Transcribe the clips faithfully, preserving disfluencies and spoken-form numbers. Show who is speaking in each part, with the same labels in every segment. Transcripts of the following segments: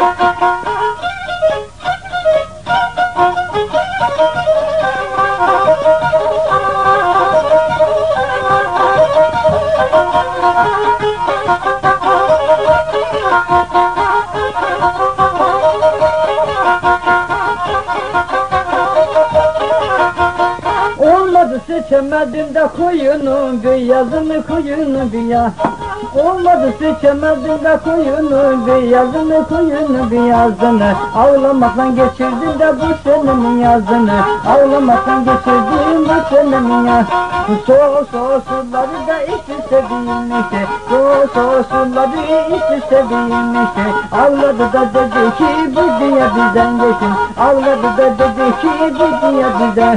Speaker 1: Seçemedim de koyunun beyazını koyunu beyaz. Olmadı seçemedim de koyunu beyazını koyunu beyazını. Ağlamakla geçirdim de bu senenin yazını. Ağlamakla geçirdim bu senenin yaz. Soğuk soğuk suları da iç üste değilmişti. Soğuk soğuk suları iç üste değilmişti. Ağladı da dedi ki bu dünya bizden geçin. Ağladı da dedi ki bu dünya bizden.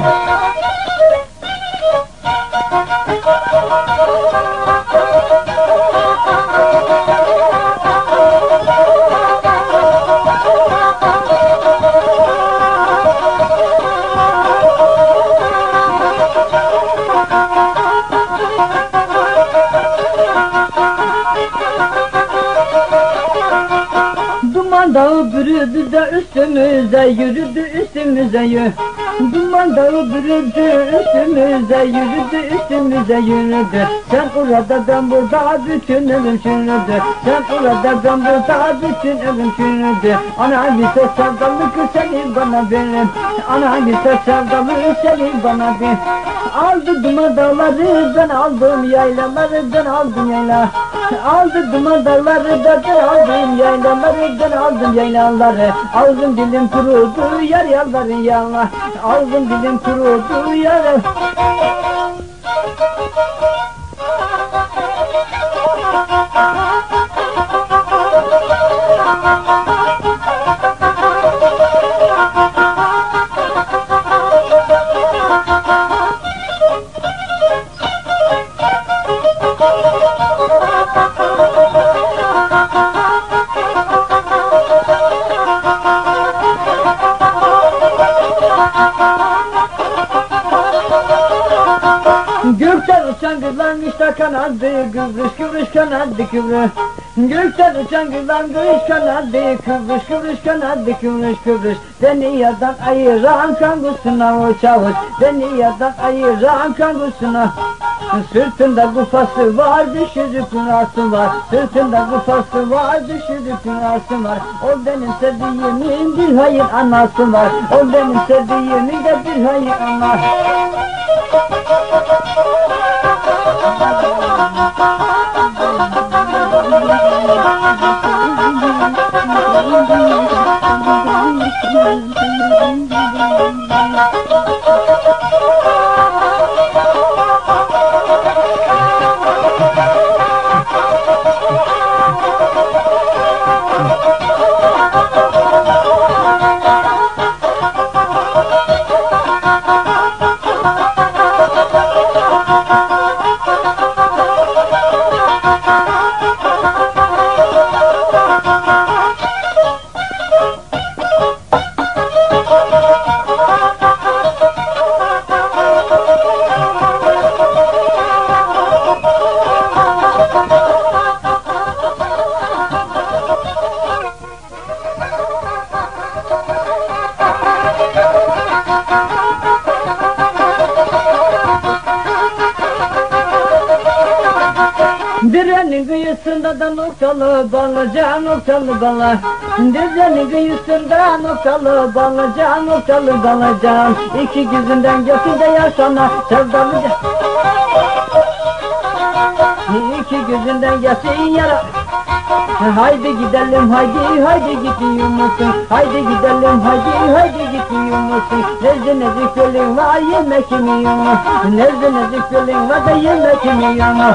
Speaker 1: Duman dağı bürüdü de üstümüze yürüdü üstümüze yürüdü. Duman dağı bürüdü üstümüze yürüdü üstümüze yürüdü. Sen orada ben burada bütün ömrüm çürüdü. Sen orada ben burada bütün ömrüm çürüdü. Ana bir ses sevdalık seni bana verin. Ana bir ses sevdalık seni bana ver. Aldı duman dağları ben aldım yaylaları ben aldım yayla. Aldı duman dağları da ben aldım yaylaları ben aldım yaylaları. Ağzım dilim kurudu yar yalvarın yallah. Ağzım dilim kurudu yar. Gökten uçan kızlanmış da kanadı kıvrış kıvrış kanadı kıvrış. Gökten uçan kızlanmış kanadı kıvrış kıvrış kanadı kıvrış kıvrış. Beni yerden ayıran kangusuna o çavuş. Beni yerden ayıran kangusuna. Sırtında kufası var düşürük kınası var. Sırtında kufası var düşürük kınası var. O benim sevdiğimin bir hayır anası var. O benim sevdiğimin de bir hayır anası. Direnin kıyısında da noktalı balıca noktalı bala. Direnin kıyısında noktalı balıca noktalı balaca. İki gözünden geçince yaşana sevdalıca. İki gözünden geçin yara. Haydi gidelim haydi haydi gidiyor musun? Haydi gidelim haydi haydi gidiyor musun? Nezle nezik gölün var yemek yemiyor mu? Nezle nezik gölün var da yemek yemiyor mu?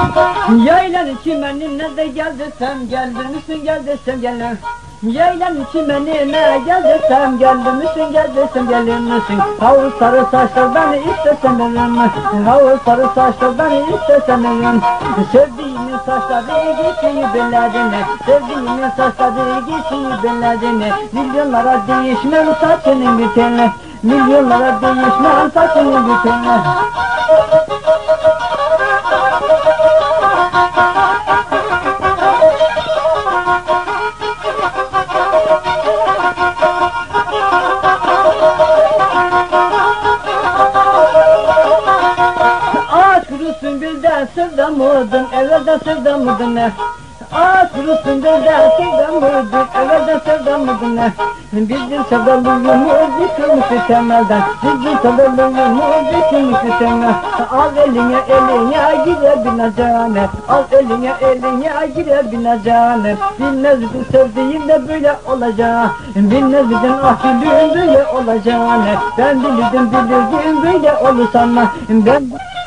Speaker 1: Yaylanın çimenine de gel desem gelir misin, gel desem gelir. Yaylanın çimenine gel desem gelir misin, gel desem gelir misin? Havuz sarı saçlardan istesem veririm, havuz sarı saçlardan istesem veririm. Sevdiğimin saçları geçiyi bellerine, sevdiğimin saçları geçiyi bellerine. Milyonlara değişmem saçının bir teli, milyonlara değişmem saçının bir teli. Kurusun bir de sevdamudun, evvelden sevdamudun ne? Ağaç kurusun bir de sevdamudun, evvelden sevdamudun ne? Bizim sevdalığımız yıkılmıştı temelden, bizim sevdalığımız yıkılmıştı temelden. Al eline eline gire binacağını, al eline eline gire binacağını. Bilmezdim sevdiğim de böyle olacağını, bilmezdim ah gülüm böyle olacağını. Ben bilirdim bilirdim böyle olur sanma, ben